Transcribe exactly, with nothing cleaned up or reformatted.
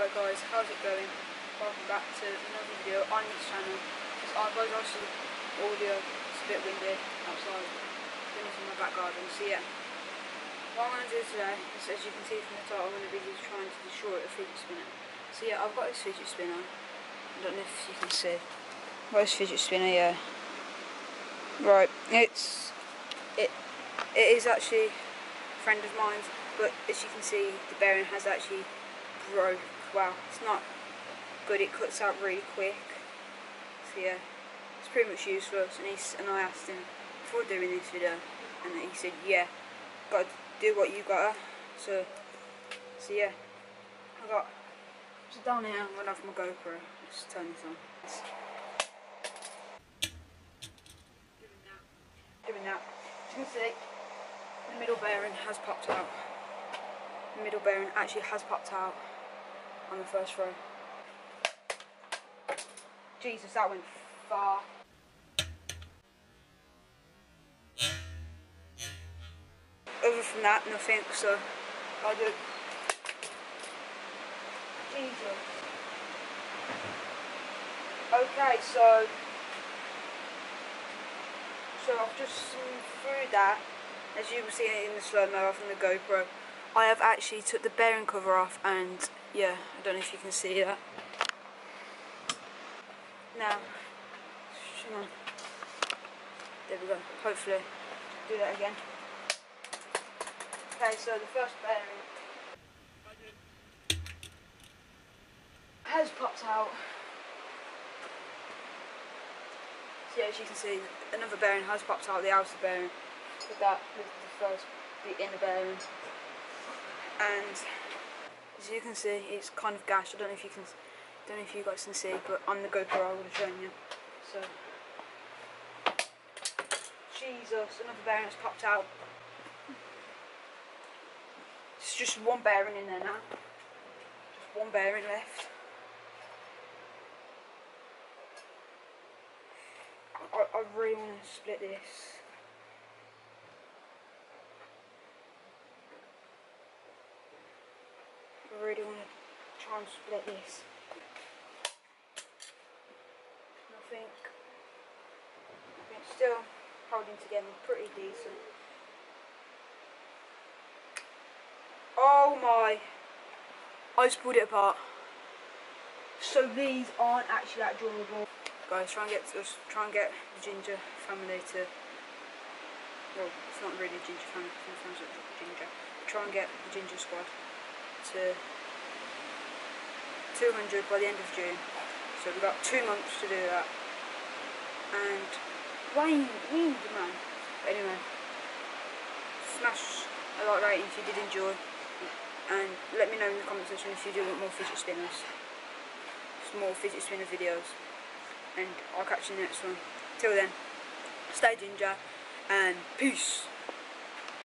guys, how's it going? Welcome back to another video on this channel. As I guys obviously audio, it's a bit windy outside, doing this in my back garden. So yeah, what I'm going to do today is, as you can see from the title, I'm going to be just trying to destroy a fidget spinner. So yeah, I've got this fidget spinner. I don't know if you can see. I've got this fidget spinner, yeah. Right, it's it it is actually a friend of mine's, but as you can see, the bearing has actually broke. Wow, it's not good, it cuts out really quick. So yeah, it's pretty much useless. And he's and I asked him before doing this video, and he said, yeah, gotta do what you gotta. So so yeah, I got so down here. I'm gonna have my GoPro. Let's turn this on. Doing that. As you can see, the middle bearing has popped out. The middle bearing actually has popped out on the first row. Jesus, that went far. Other from that, nothing, so I'll do. Jesus. Okay, so so I've just seen through that. As you can see in the slow-mo from the GoPro, I have actually took the bearing cover off, and yeah, I don't know if you can see that. Now, hang on. There we go. Hopefully, do that again. Okay, so the first bearing has popped out. So yeah, as you can see, another bearing has popped out, the outer bearing. With that, with the first, the inner bearing. And as you can see, it's kind of gashed. I don't know if you can, don't know if you guys can see, but on the GoPro I would have shown you. So, Jesus, another bearing has popped out. It's just one bearing in there now. Just one bearing left. I, I really want to split this. I really want to try and split this. Nothing. It's still holding together pretty decent. Oh my! I just pulled it apart. So these aren't actually that durable. Guys, try and get us try and get the Ginger family to. Well, it's not really a Ginger family. Sometimes it's Ginger. Try and get the Ginger squad to two hundred by the end of June. So we've got two months to do that. And Wayne, Wayne, man. But anyway, smash a like rating if you did enjoy, and let me know in the comment section if you do want more fidget spinners, some more fidget spinner videos. And I'll catch you in the next one. Till then, stay ginger and peace.